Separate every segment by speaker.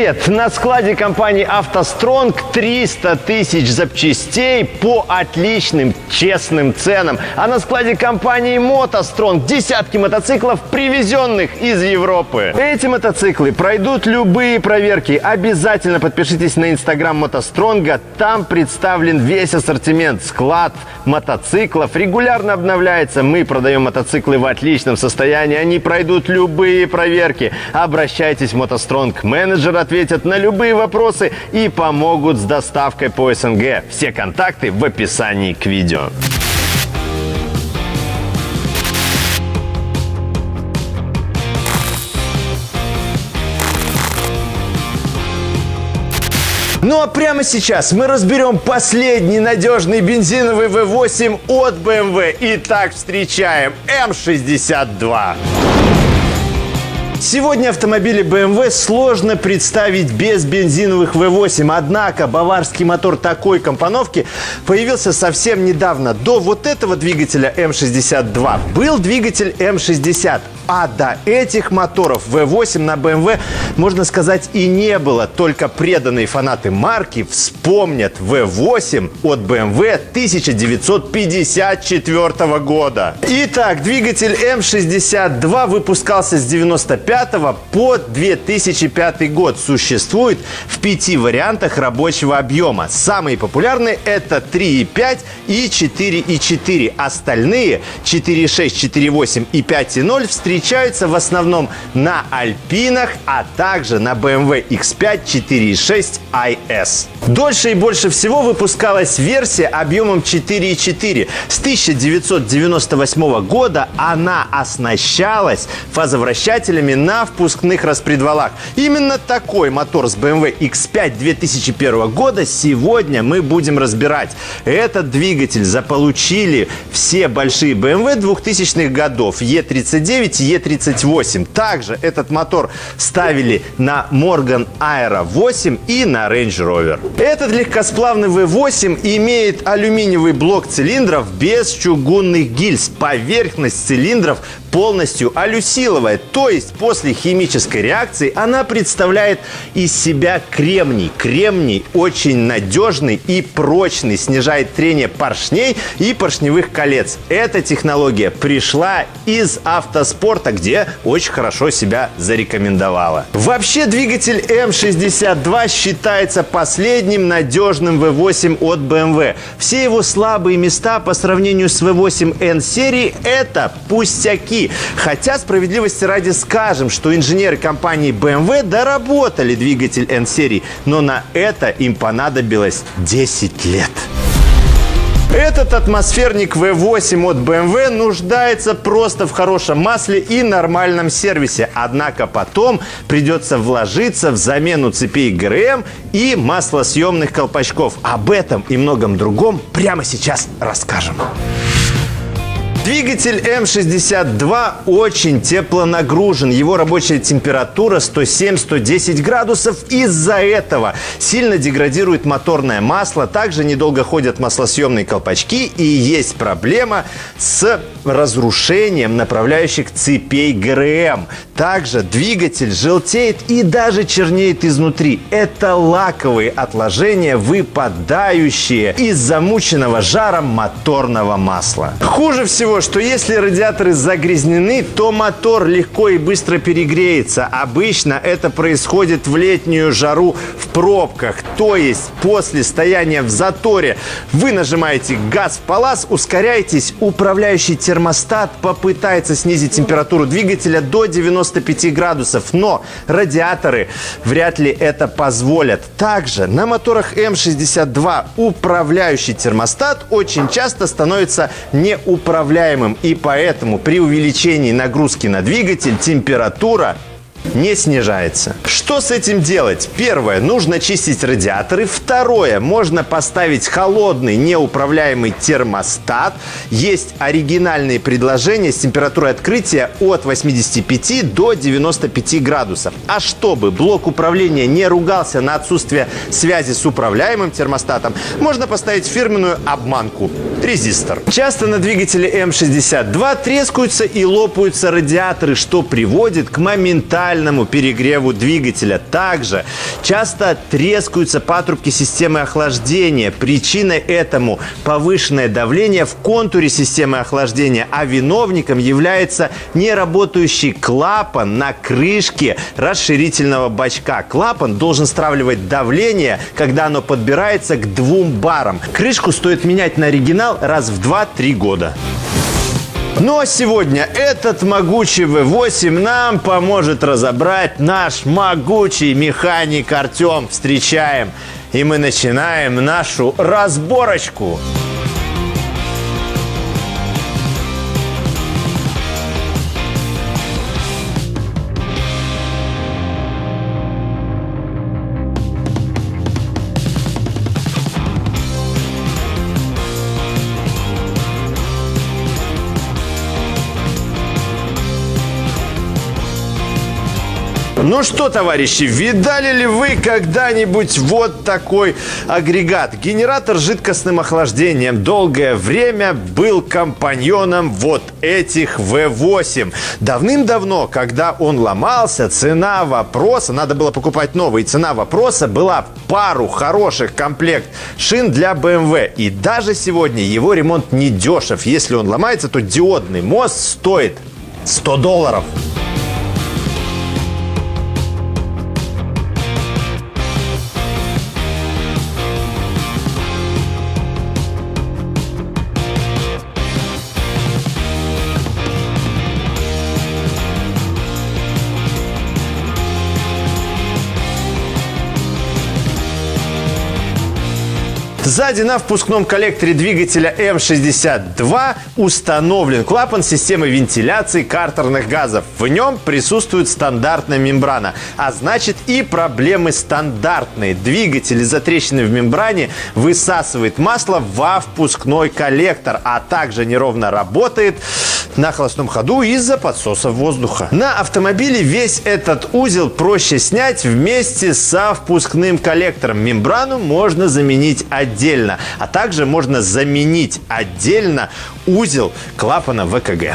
Speaker 1: Привет! На складе компании «АвтоСтронг» 300 тысяч запчастей по отличным, честным ценам. А на складе компании «МотоСтронг» десятки мотоциклов, привезенных из Европы. Эти мотоциклы пройдут любые проверки. Обязательно подпишитесь на инстаграм «МотоСтронга». Там представлен весь ассортимент. Склад мотоциклов регулярно обновляется. Мы продаем мотоциклы в отличном состоянии. Они пройдут любые проверки. Обращайтесь в «МотоСтронг». Менеджеры ответят на любые вопросы и помогут с доставкой по СНГ. Все контакты в описании к видео. Ну а прямо сейчас мы разберем последний надежный бензиновый V8 от BMW. Итак, встречаем М62. Сегодня автомобили BMW сложно представить без бензиновых V8. Однако баварский мотор такой компоновки появился совсем недавно. До вот этого двигателя М62 был двигатель М60. А до этих моторов V8 на BMW, можно сказать, и не было. Только преданные фанаты марки вспомнят V8 от BMW 1954 года. Итак, двигатель М62 выпускался с 1995 по 2005 год. Существует в 5 вариантах рабочего объема. Самые популярные — это 3,5 и 4,4. Остальные 4,6, 4,8 и 5,0 встречаются в основном на Альпинах, а также на BMW X5 4.6 IS. Дольше и больше всего выпускалась версия объемом 4.4. С 1998 года она оснащалась фазовращателями на впускных распредвалах. Именно такой мотор с BMW X5 2001 года сегодня мы будем разбирать. Этот двигатель заполучили все большие BMW 2000-х годов E39 и E38. Также этот мотор ставили на Morgan Aero 8 и на Range Rover. Этот легкосплавный V8 имеет алюминиевый блок цилиндров без чугунных гильз. Поверхность цилиндров полностью алюсиловая, то есть после химической реакции она представляет из себя кремний. Кремний очень надежный и прочный, снижает трение поршней и поршневых колец. Эта технология пришла из автоспорта, где очень хорошо себя зарекомендовала. Вообще двигатель М62 считается последним надежным V8 от BMW. Все его слабые места по сравнению с V8 N-серии – это пустяки. Хотя, справедливости ради скажем, что инженеры компании BMW доработали двигатель N-серии, но на это им понадобилось 10 лет. Этот атмосферник V8 от BMW нуждается просто в хорошем масле и нормальном сервисе. Однако потом придется вложиться в замену цепей ГРМ и маслосъемных колпачков. Об этом и многом другом прямо сейчас расскажем. Двигатель М62 очень теплонагружен. Его рабочая температура 107-110 градусов. Из-за этого сильно деградирует моторное масло. Также недолго ходят маслосъемные колпачки. И есть проблема с разрушением направляющих цепей ГРМ. Также двигатель желтеет и даже чернеет изнутри. Это лаковые отложения, выпадающие из замученного жаром моторного масла. Хуже всего, что если радиаторы загрязнены, то мотор легко и быстро перегреется. Обычно это происходит в летнюю жару в пробках. То есть после стояния в заторе вы нажимаете газ в палас, ускоряетесь, управляющий термостат попытается снизить температуру двигателя до 95 градусов, но радиаторы вряд ли это позволят. Также на моторах М62 управляющий термостат очень часто становится неуправляемым. И поэтому при увеличении нагрузки на двигатель температура не снижается. Что с этим делать? Первое, нужно чистить радиаторы. Второе, можно поставить холодный неуправляемый термостат. Есть оригинальные предложения с температурой открытия от 85 до 95 градусов. А чтобы блок управления не ругался на отсутствие связи с управляемым термостатом, можно поставить фирменную обманку – резистор. Часто на двигателе М62 трескаются и лопаются радиаторы, что приводит к моментальному тотальному перегреву двигателя. Также часто трескаются патрубки системы охлаждения. Причиной этому повышенное давление в контуре системы охлаждения, а виновником является неработающий клапан на крышке расширительного бачка. Клапан должен стравливать давление, когда оно подбирается к 2 барам. Крышку стоит менять на оригинал раз в 2-3 года. Ну а сегодня этот могучий V8 нам поможет разобрать наш могучий механик Артем. Встречаем, и мы начинаем нашу разборочку. Ну что, товарищи, видали ли вы когда-нибудь вот такой агрегат? Генератор с жидкостным охлаждением долгое время был компаньоном вот этих V8. Давным-давно, когда он ломался, цена вопроса, надо было покупать новый, цена вопроса была пару хороших комплект шин для BMW. И даже сегодня его ремонт не дешев. Если он ломается, то диодный мост стоит $100. Сзади на впускном коллекторе двигателя М62 установлен клапан системы вентиляции картерных газов. В нем присутствует стандартная мембрана, а значит и проблемы стандартные. Двигатель из-за трещины в мембране высасывает масло во впускной коллектор, а также неровно работает на холостом ходу из-за подсоса воздуха. На автомобиле весь этот узел проще снять вместе со впускным коллектором. Мембрану можно заменить отдельно, а также можно заменить отдельно узел клапана ВКГ.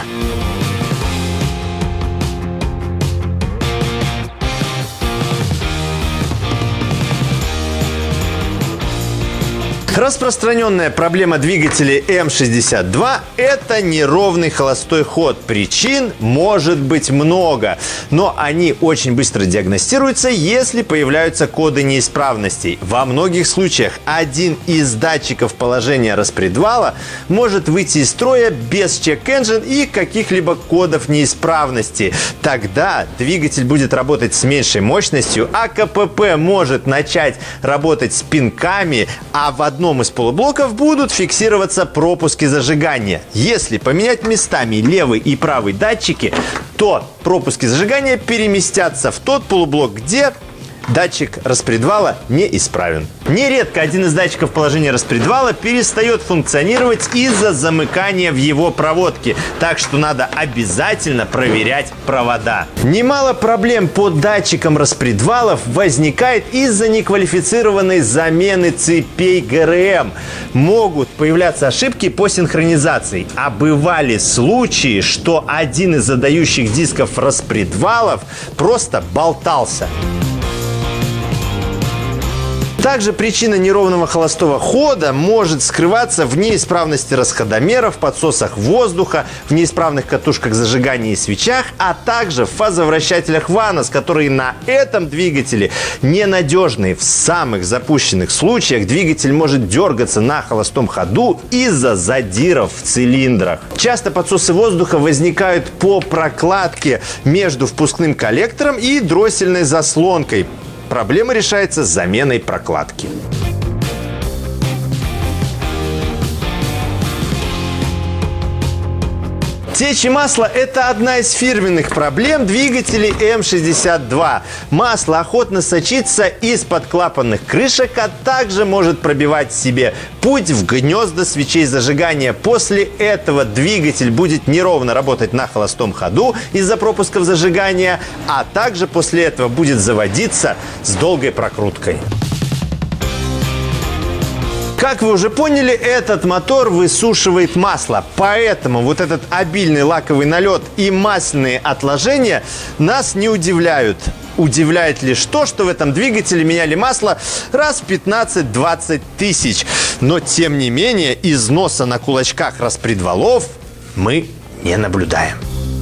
Speaker 1: Распространенная проблема двигателей М62 – это неровный холостой ход. Причин может быть много, но они очень быстро диагностируются, если появляются коды неисправностей. Во многих случаях один из датчиков положения распредвала может выйти из строя без чек-энджин и каких-либо кодов неисправности. Тогда двигатель будет работать с меньшей мощностью, а КПП может начать работать с пинками, а в одном из полублоков будут фиксироваться пропуски зажигания. Если поменять местами левый и правый датчики, то пропуски зажигания переместятся в тот полублок, где датчик распредвала неисправен. Нередко один из датчиков положения распредвала перестает функционировать из-за замыкания в его проводке, так что надо обязательно проверять провода. Немало проблем по датчикам распредвалов возникает из-за неквалифицированной замены цепей ГРМ. Могут появляться ошибки по синхронизации, а бывали случаи, что один из задающих дисков распредвалов просто болтался. Также причина неровного холостого хода может скрываться в неисправности расходомеров, подсосах воздуха, в неисправных катушках зажигания и свечах, а также в фазовращателях ВАНОС, которые на этом двигателе ненадежные. В самых запущенных случаях двигатель может дергаться на холостом ходу из-за задиров в цилиндрах. Часто подсосы воздуха возникают по прокладке между впускным коллектором и дроссельной заслонкой. Проблема решается заменой прокладки. Течь масла – это одна из фирменных проблем двигателей М62. Масло охотно сочится из-под клапанных крышек, а также может пробивать себе путь в гнезда свечей зажигания. После этого двигатель будет неровно работать на холостом ходу из-за пропусков зажигания, а также после этого будет заводиться с долгой прокруткой. Как вы уже поняли, этот мотор высушивает масло, поэтому вот этот обильный лаковый налет и масляные отложения нас не удивляют. Удивляет лишь то, что в этом двигателе меняли масло раз в 15-20 тысяч. Но, тем не менее, износа на кулачках распредвалов мы не наблюдаем.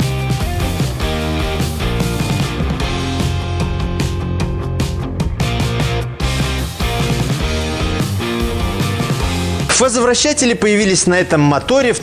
Speaker 1: Фазовращатели появились на этом моторе в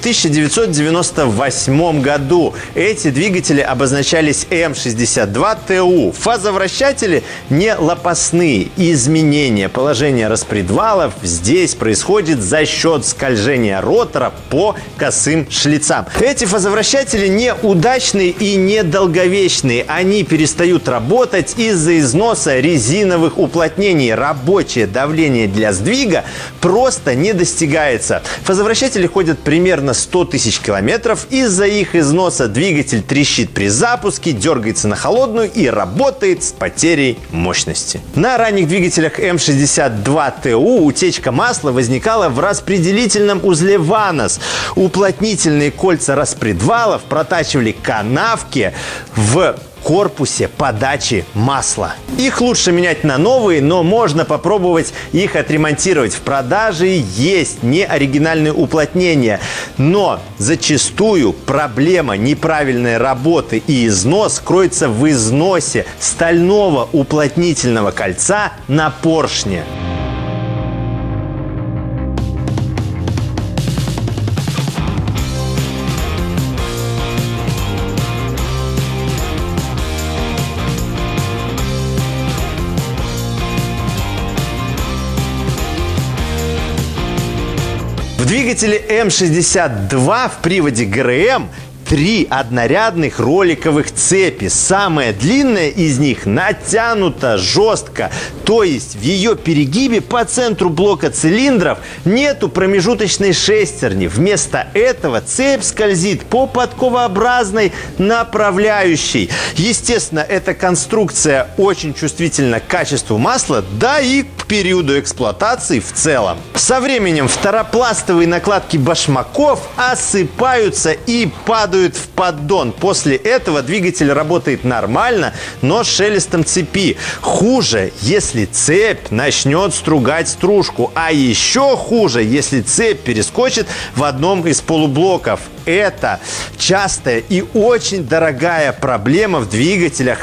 Speaker 1: 1998 году. Эти двигатели обозначались М62ТУ. Фазовращатели не лопастные. Изменение положения распредвалов здесь происходит за счет скольжения ротора по косым шлицам. Эти фазовращатели неудачные и недолговечные. Они перестают работать из-за износа резиновых уплотнений. Рабочее давление для сдвига просто не достигается. Фазовращатели ходят примерно 100 тысяч километров. Из-за их износа двигатель трещит при запуске, дергается на холодную и работает с потерей мощности. На ранних двигателях М62ТУ утечка масла возникала в распределительном узле ВАНОС. Уплотнительные кольца распредвалов протачивали канавки в корпусе подачи масла. Их лучше менять на новые, но можно попробовать их отремонтировать. В продаже есть неоригинальные уплотнения, но зачастую проблема неправильной работы и износ кроется в износе стального уплотнительного кольца на поршне. В двигателе М62 в приводе ГРМ 3 однорядных роликовых цепи. Самая длинная из них натянута жестко, то есть в ее перегибе по центру блока цилиндров нету промежуточной шестерни. Вместо этого цепь скользит по подковообразной направляющей. Естественно, эта конструкция очень чувствительна к качеству масла, да и к периоду эксплуатации в целом. Со временем второпластовые накладки башмаков осыпаются и падают в поддон. После этого двигатель работает нормально, но с шелестом цепи. Хуже, если цепь начнет стругать стружку, а еще хуже, если цепь перескочит в одном из полублоков. Это частая и очень дорогая проблема в двигателях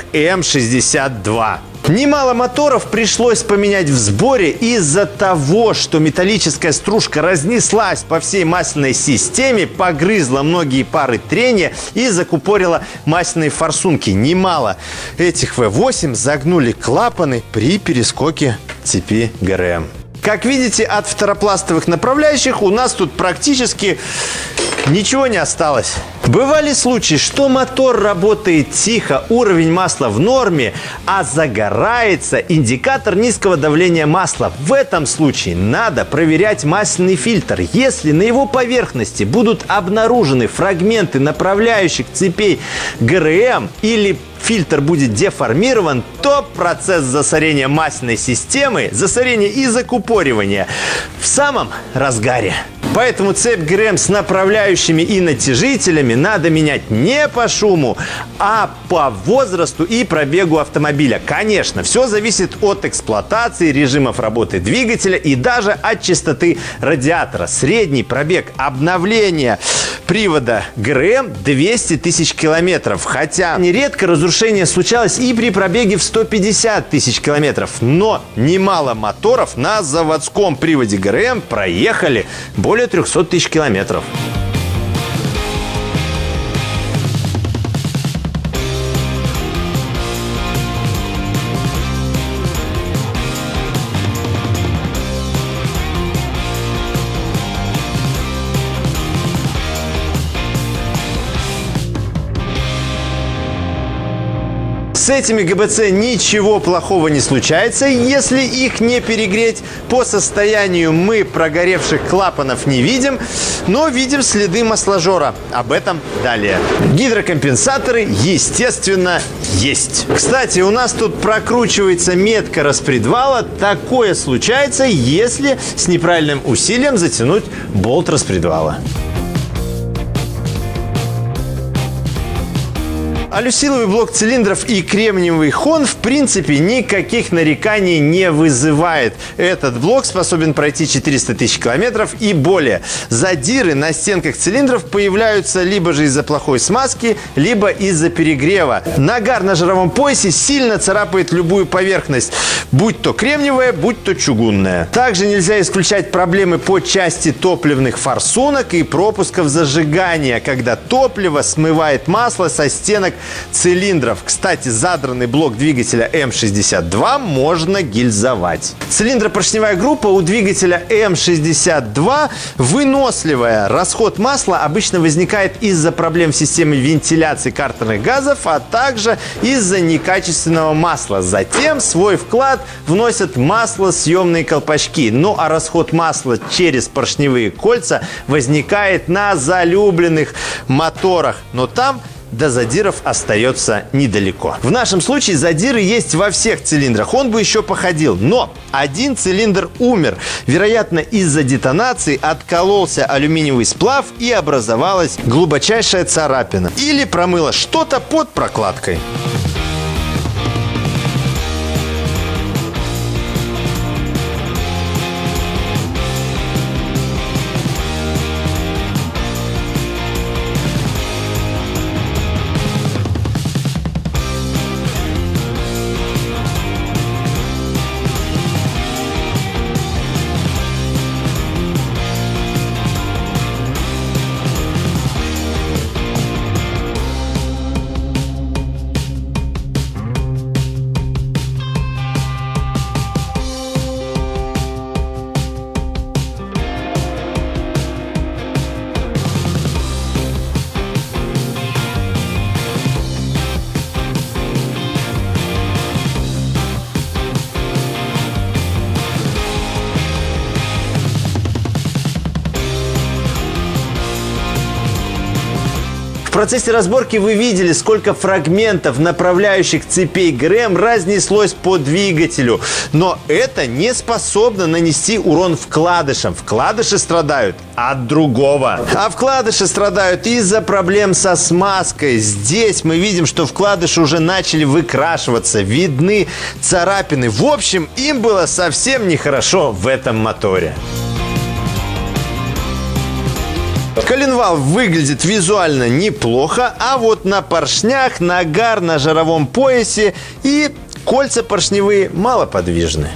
Speaker 1: М62. Немало моторов пришлось поменять в сборе из-за того, что металлическая стружка разнеслась по всей масляной системе, погрызла многие пары трения и закупорила масляные форсунки. Немало этих V8 загнули клапаны при перескоке цепи ГРМ. Как видите, от второпластовых направляющих у нас тут практически ничего не осталось. Бывали случаи, что мотор работает тихо, уровень масла в норме, а загорается индикатор низкого давления масла. В этом случае надо проверять масляный фильтр. Если на его поверхности будут обнаружены фрагменты направляющих цепей ГРМ или фильтр будет деформирован, то процесс засорения масляной системы, засорения и закупоривания в самом разгаре. Поэтому цепь ГРМ с направляющими и натяжителями надо менять не по шуму, а по возрасту и пробегу автомобиля. Конечно, все зависит от эксплуатации, режимов работы двигателя и даже от частоты радиатора. Средний пробег обновления привода ГРМ 200 тысяч километров. Хотя нередко разрушение случалось и при пробеге в 150 тысяч километров. Но немало моторов на заводском приводе ГРМ проехали более 300 тысяч километров. С этими ГБЦ ничего плохого не случается, если их не перегреть. По состоянию мы прогоревших клапанов не видим, но видим следы масложора. Об этом далее. Гидрокомпенсаторы, естественно, есть. Кстати, у нас тут прокручивается метка распредвала. Такое случается, если с неправильным усилием затянуть болт распредвала. Алюсиловый блок цилиндров и кремниевый хон в принципе никаких нареканий не вызывает. Этот блок способен пройти 400 тысяч километров и более. Задиры на стенках цилиндров появляются либо же из-за плохой смазки, либо из-за перегрева. Нагар на жировом поясе сильно царапает любую поверхность, будь то кремниевая, будь то чугунная. Также нельзя исключать проблемы по части топливных форсунок и пропусков зажигания, когда топливо смывает масло со стенок цилиндров. Кстати, задранный блок двигателя М62 можно гильзовать. Цилиндропоршневая группа у двигателя М62 выносливая. Расход масла обычно возникает из-за проблем в системе вентиляции картерных газов, а также из-за некачественного масла. Затем свой вклад вносят маслосъемные колпачки. Ну а расход масла через поршневые кольца возникает на залюбленных моторах. Но там до задиров остается недалеко. В нашем случае задиры есть во всех цилиндрах. Он бы еще походил. Но один цилиндр умер. Вероятно, из-за детонации откололся алюминиевый сплав и образовалась глубочайшая царапина. Или промыло что-то под прокладкой. В процессе разборки вы видели, сколько фрагментов направляющих цепей ГРМ разнеслось по двигателю. Но это не способно нанести урон вкладышам. Вкладыши страдают от другого. А вкладыши страдают из-за проблем со смазкой. Здесь мы видим, что вкладыши уже начали выкрашиваться. Видны царапины. В общем, им было совсем нехорошо в этом моторе. Коленвал выглядит визуально неплохо, а вот на поршнях нагар на жировом поясе и кольца поршневые малоподвижны.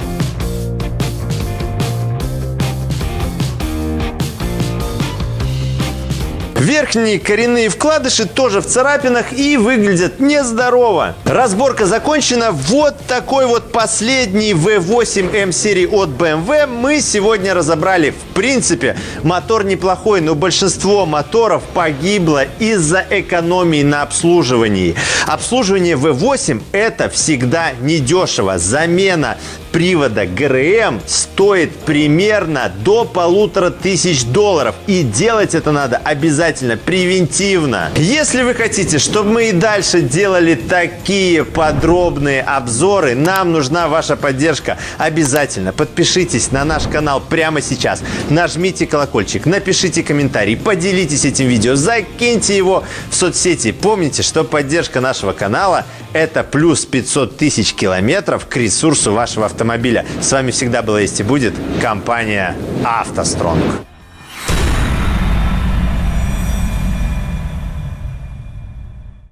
Speaker 1: Верхние коренные вкладыши тоже в царапинах и выглядят нездорово. Разборка закончена. Вот такой вот последний V8 M-серии от BMW мы сегодня разобрали. В принципе, мотор неплохой, но большинство моторов погибло из-за экономии на обслуживании. Обслуживание V8 это всегда недешево. Замена привода ГРМ стоит примерно до $1500. И делать это надо обязательно превентивно. Если вы хотите, чтобы мы и дальше делали такие подробные обзоры, нам нужна ваша поддержка. Обязательно подпишитесь на наш канал прямо сейчас. Нажмите колокольчик, напишите комментарий, поделитесь этим видео, закиньте его в соцсети. Помните, что поддержка нашего канала – это плюс 500 тысяч километров к ресурсу вашего автомобиля. С вами всегда была, есть и будет компания «АвтоСтронг».